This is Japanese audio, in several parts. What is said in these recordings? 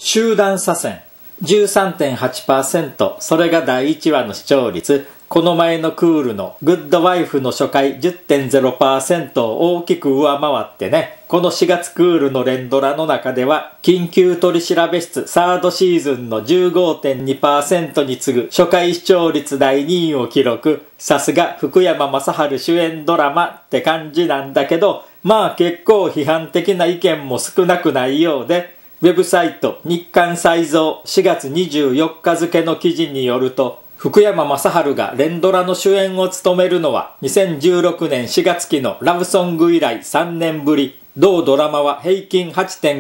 集団左遷 13.8%、それが第1話の視聴率。この前のクールのグッドワイフの初回 10.0% を大きく上回ってね、この4月クールの連ドラの中では緊急取調室サードシーズンの 15.2% に次ぐ初回視聴率第2位を記録。さすが福山雅治主演ドラマって感じなんだけど、まあ結構批判的な意見も少なくないようで、ウェブサイト日刊再造4月24日付の記事によると、福山雅治が連ドラの主演を務めるのは2016年4月期のラブソング以来3年ぶり。同ドラマは平均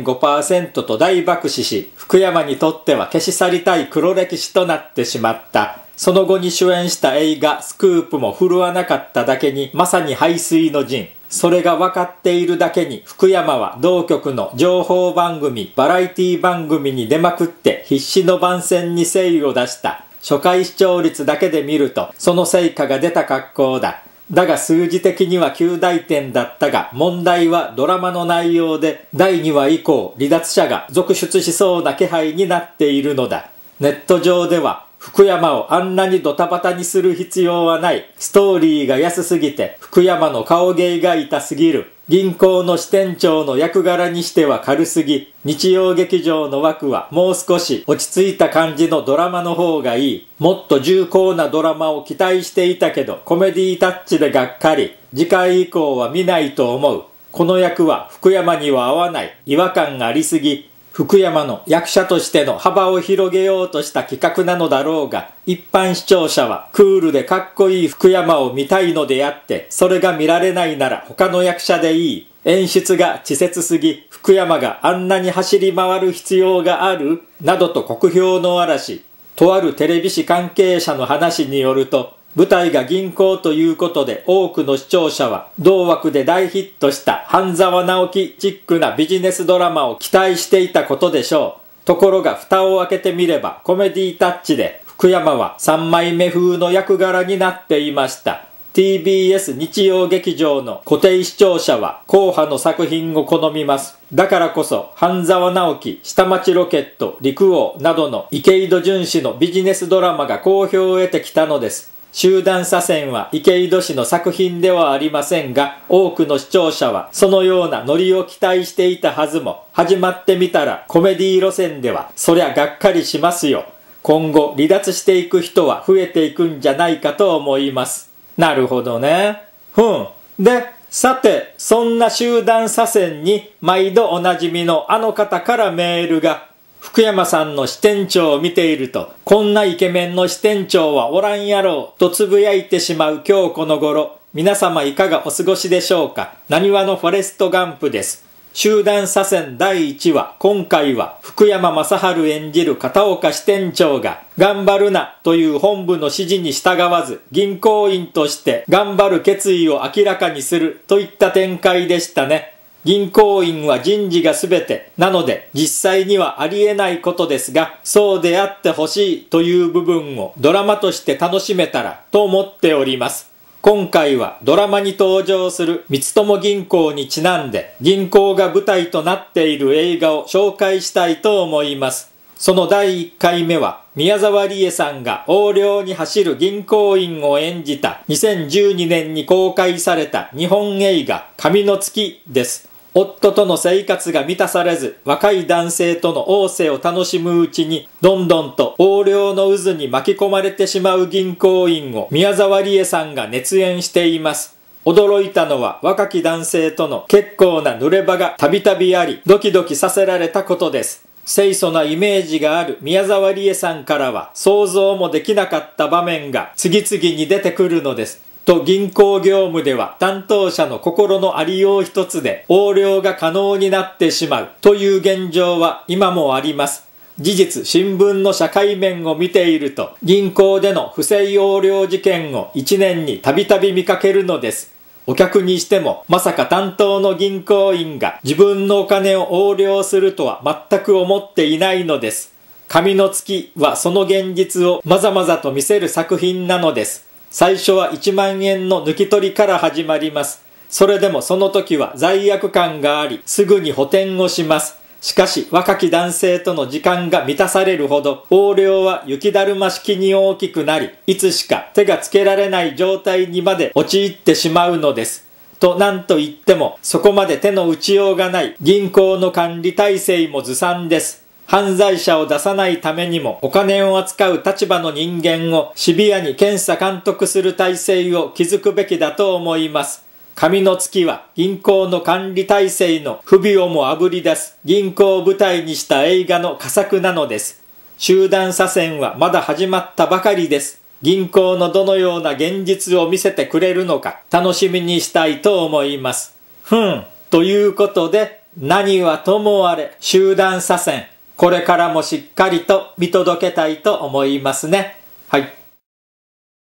8.5% と大爆死し、福山にとっては消し去りたい黒歴史となってしまった。その後に主演した映画スクープも振るわなかっただけに、まさに背水の陣。それが分かっているだけに、福山は同局の情報番組、バラエティ番組に出まくって必死の番宣に精を出した。初回視聴率だけで見ると、その成果が出た格好だ。だが数字的には及第点だったが、問題はドラマの内容で、第2話以降、離脱者が続出しそうな気配になっているのだ。ネット上では、福山をあんなにドタバタにする必要はない。ストーリーが安すぎて、福山の顔芸が痛すぎる。銀行の支店長の役柄にしては軽すぎ。日曜劇場の枠はもう少し落ち着いた感じのドラマの方がいい。もっと重厚なドラマを期待していたけど、コメディタッチでがっかり。次回以降は見ないと思う。この役は福山には合わない。違和感がありすぎ。福山の役者としての幅を広げようとした企画なのだろうが、一般視聴者はクールでかっこいい福山を見たいのであって、それが見られないなら他の役者でいい。演出が稚拙すぎ、福山があんなに走り回る必要があるなどと酷評の嵐。とあるテレビ誌関係者の話によると、舞台が銀行ということで多くの視聴者は同枠で大ヒットした半沢直樹チックなビジネスドラマを期待していたことでしょう。ところが蓋を開けてみればコメディタッチで福山は3枚目風の役柄になっていました。TBS 日曜劇場の固定視聴者は硬派の作品を好みます。だからこそ半沢直樹、下町ロケット、陸王などの池井戸潤氏のビジネスドラマが好評を得てきたのです。集団左遷は池井戸氏の作品ではありませんが、多くの視聴者はそのようなノリを期待していたはずも、始まってみたらコメディ路線ではそりゃがっかりしますよ。今後離脱していく人は増えていくんじゃないかと思います。なるほどね。で、さて、そんな集団左遷に毎度おなじみのあの方からメールが。福山さんの支店長を見ていると、こんなイケメンの支店長はおらんやろうとつぶやいてしまう今日この頃、皆様いかがお過ごしでしょうか。なにわのフォレストガンプです。集団左遷第1話、今回は福山雅治演じる片岡支店長が頑張るなという本部の指示に従わず銀行員として頑張る決意を明らかにするといった展開でしたね。銀行員は人事が全てなので実際にはありえないことですが、そうであってほしいという部分をドラマとして楽しめたらと思っております。今回はドラマに登場する三友銀行にちなんで銀行が舞台となっている映画を紹介したいと思います。その第1回目は宮沢りえさんが横領に走る銀行員を演じた2012年に公開された日本映画神の月です。夫との生活が満たされず若い男性との逢瀬を楽しむうちにどんどんと横領の渦に巻き込まれてしまう銀行員を宮沢りえさんが熱演しています。驚いたのは若き男性との結構な濡れ場がたびたびありドキドキさせられたことです。清楚なイメージがある宮沢りえさんからは想像もできなかった場面が次々に出てくるのです。と銀行業務では担当者の心のありよう一つで横領が可能になってしまうという現状は今もあります。事実新聞の社会面を見ていると銀行での不正横領事件を1年にたびたび見かけるのです。お客にしてもまさか担当の銀行員が自分のお金を横領するとは全く思っていないのです。神の月はその現実をまざまざと見せる作品なのです。最初は1万円の抜き取りから始まります。それでもその時は罪悪感があり、すぐに補填をします。 しかし若き男性との時間が満たされるほど横領は雪だるま式に大きくなり、いつしか手がつけられない状態にまで陥ってしまうのです。と何と言ってもそこまで手の打ちようがない銀行の管理体制もずさんです。犯罪者を出さないためにもお金を扱う立場の人間をシビアに検査監督する体制を築くべきだと思います。紙の月は銀行の管理体制の不備をもあぶり出す銀行を舞台にした映画の佳作なのです。集団左遷はまだ始まったばかりです。銀行のどのような現実を見せてくれるのか楽しみにしたいと思います。ということで何はともあれ集団左遷、これからもしっかりと見届けたいと思いますね。はい。